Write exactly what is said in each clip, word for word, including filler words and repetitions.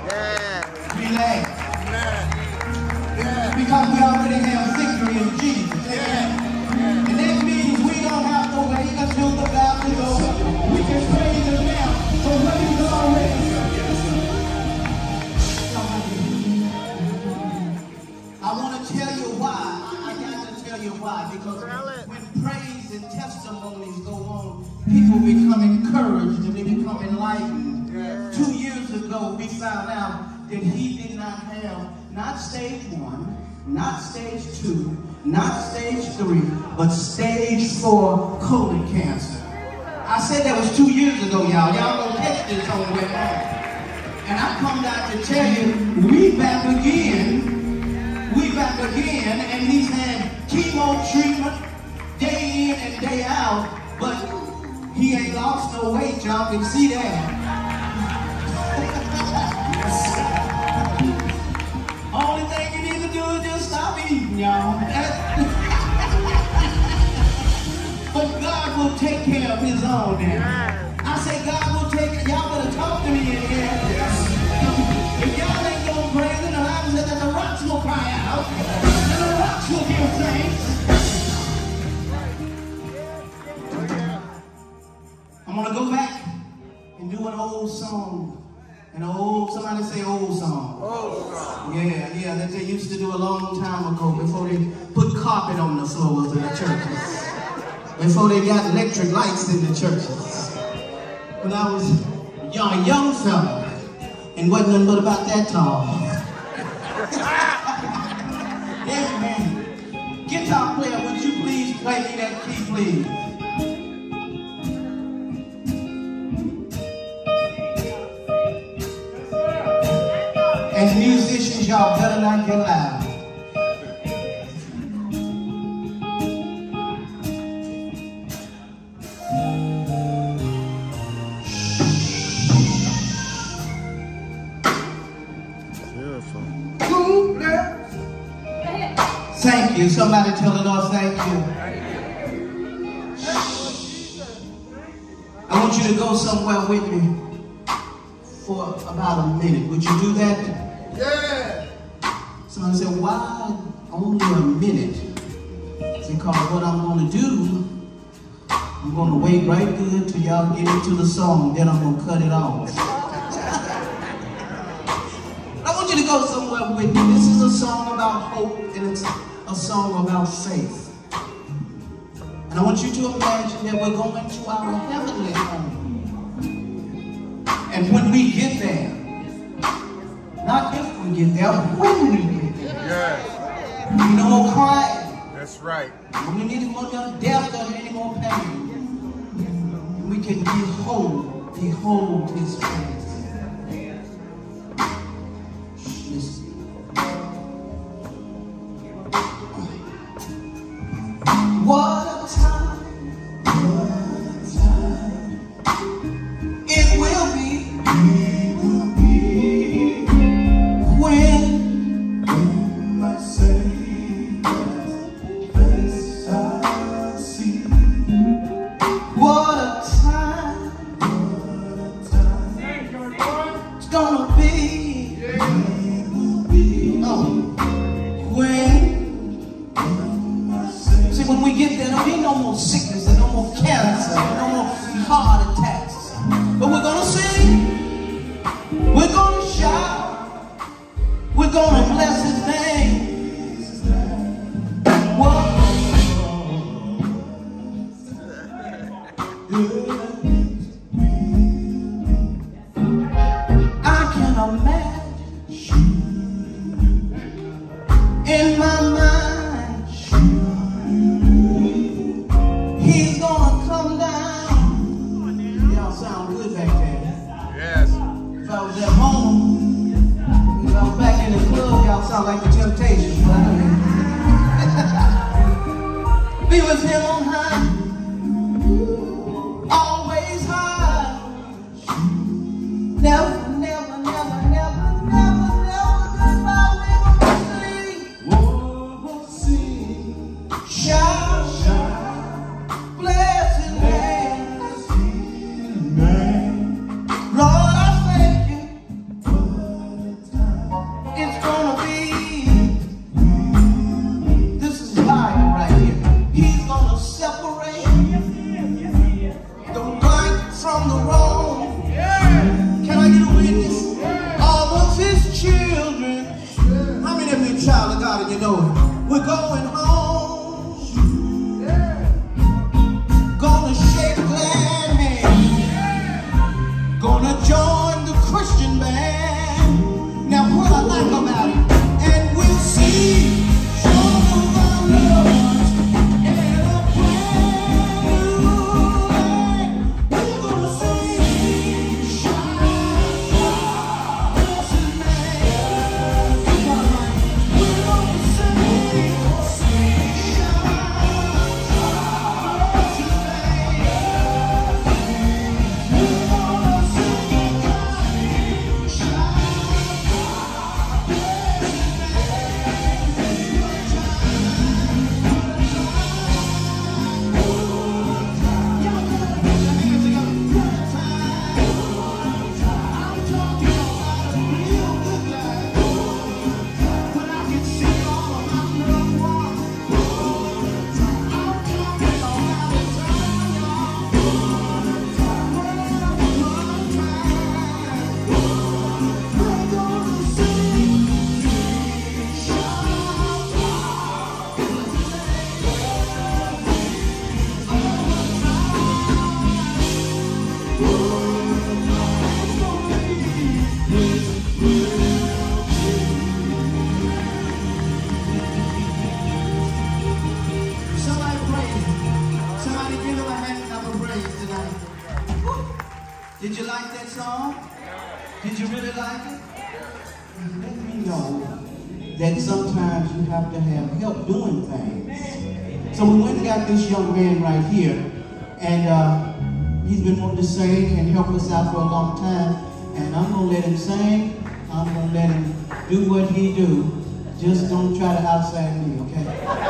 Yeah. Relax. Yeah. Yeah. Because we already have victory in Jesus. Yeah. And that means we don't have to wait until the battle is over. We can praise Him now. So praise Him already. I want to tell you why. I, I got to tell you why. Because when praise and testimonies go on, people become encouraged and they become enlightened. Yeah. Two years ago, we found out that he did not have not stage one, not stage two, not stage three, but stage four colon cancer. I said that was two years ago, y'all. Y'all gonna catch this on the way home. And I come down to tell you, we back again. We back again, and he's had chemo treatment day in and day out, but he ain't lost no weight, y'all can see that. Only thing you need to do is just stop eating, y'all. But God will take care of his own now. I say God will take care. Y'all better talk to me in here. If y'all ain't gonna praise him, the Bible said that the rocks will cry out, and the rocks will give thanks. I'm gonna go back and do an old song. An old, somebody say old song. Old song. Yeah, yeah, that they used to do a long time ago before they put carpet on the floors in the churches. Before they got electric lights in the churches. When I was a young, young fella, and wasn't nothing but about that tall. Yeah, man. Guitar player, would you please play me that key, please? And musicians, y'all better not get loud. Thank you. Somebody tell the Lord thank you. I want you to go somewhere with me for about a minute. Would you do that? Yeah. Somebody said, why only a minute? Because what I'm going to do, I'm going to wait right good till y'all get into the song, then I'm going to cut it off. I want you to go somewhere with me. This is a song about hope, and it's a song about faith. And I want you to imagine that we're going to our heavenly home. And when we get there, not if we get there, but when we get there, Yes. no more crying. That's right. We need no more death or any more pain. We can behold, behold his face. Listen. What a time, what a time it will be, it will be when, when my Savior's face I see. What a time, what a time it's gonna be, it will be, oh, when. See, when we get there, there'll be no more sickness, and no more cancer, and no more heart attacks. But we're gonna sing, we're gonna shout, we're gonna bless his name. Whoa. I can imagine in my mind. He's gonna come down. Y'all sound good back there. Yes. If I was at home, if I was back in the club, y'all sound like the Temptations. Be with him on high, always high. Never, never, never, never, never, never goodbye. We will sing, shout, shout. Bless his name. Lord, I thank you. know it. We're going home. Gonna shake glad hands. Gonna join the Christian band. Now what I like about it, and we'll see all of our loved ones in a brand new land. We're gonna sing, shine, shine, blessed name. We're gonna sing, sing, shine, shine, blessed name. We're gonna sing, shine, Somebody praise. Somebody give him a hand clap of praise tonight. Did you like that song? Did you really like it? Let me know that sometimes you have to have help doing things. So we went and got this young man right here, and uh, he's been wanting to sing and help us out for a long time. And I'm gonna let him sing. I'm gonna let him do what he do. Just don't try to outside me, okay?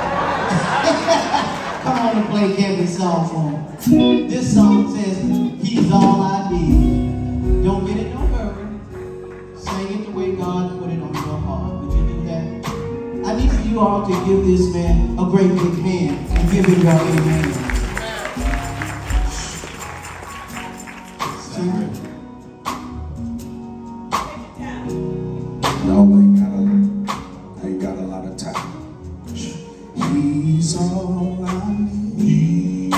Come on and play Kevin's song for him. This song says, he's all I need. Don't get it, no hurry. Sing it the way God put it on your heart. Would you do that? I need for you all to give this man a great big hand and give him your amen. Sing it. No, I ain't got a, I ain't got a lot of time. He's all I need.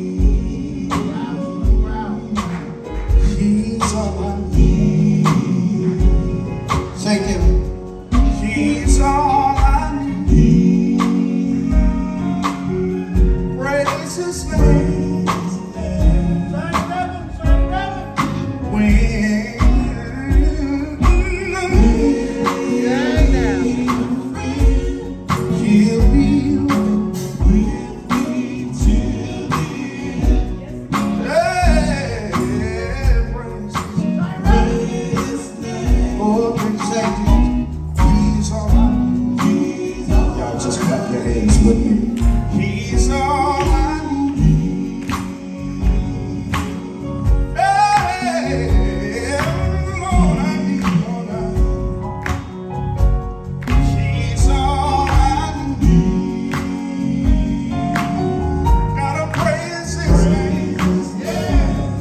He's all I need. Say Kevin. He's all I need. Praise His name. When He'll be with me till the end. Hey, praise His name. Oh, say He's all I need. Y'all just clap your hands with me. He's all I need. Hey, all I need, all I need. He's all I need. Gotta praise His name. Yeah.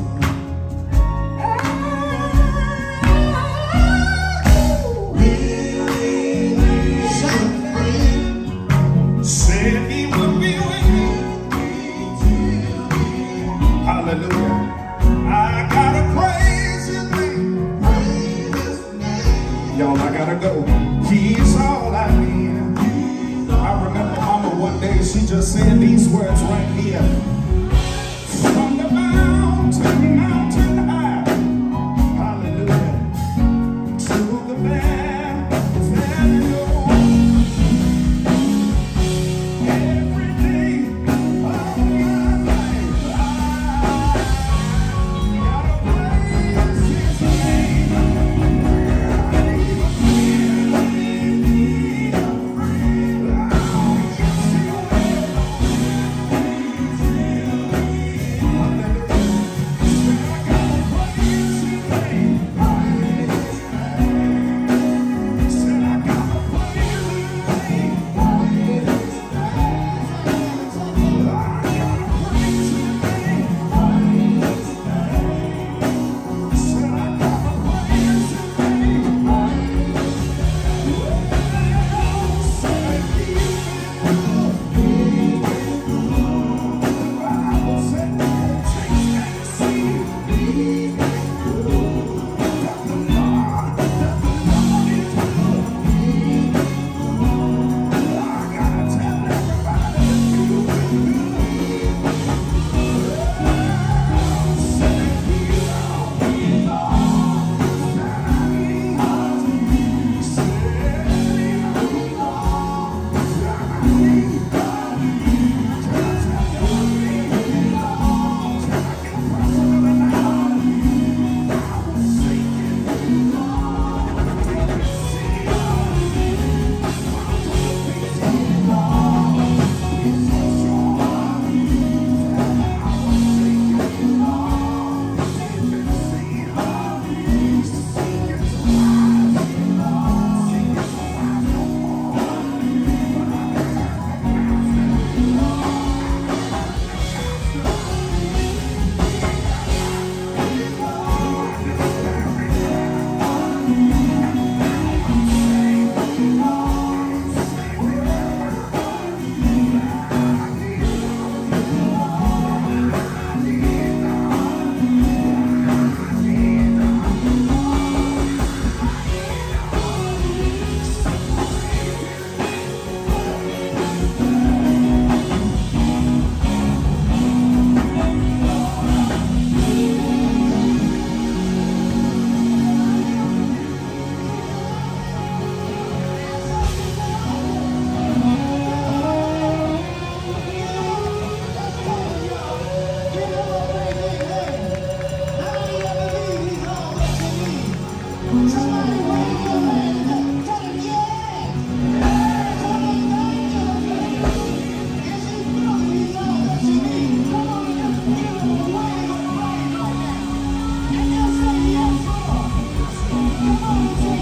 Said He would be with me. Hallelujah. I gotta praise His name. Y'all, I gotta go. He's all I need. I remember Mama one day, she just said these words right here. From the mountain, mountain high. Hallelujah. To the valley low. Every day of my life, I gotta praise His name. Come on,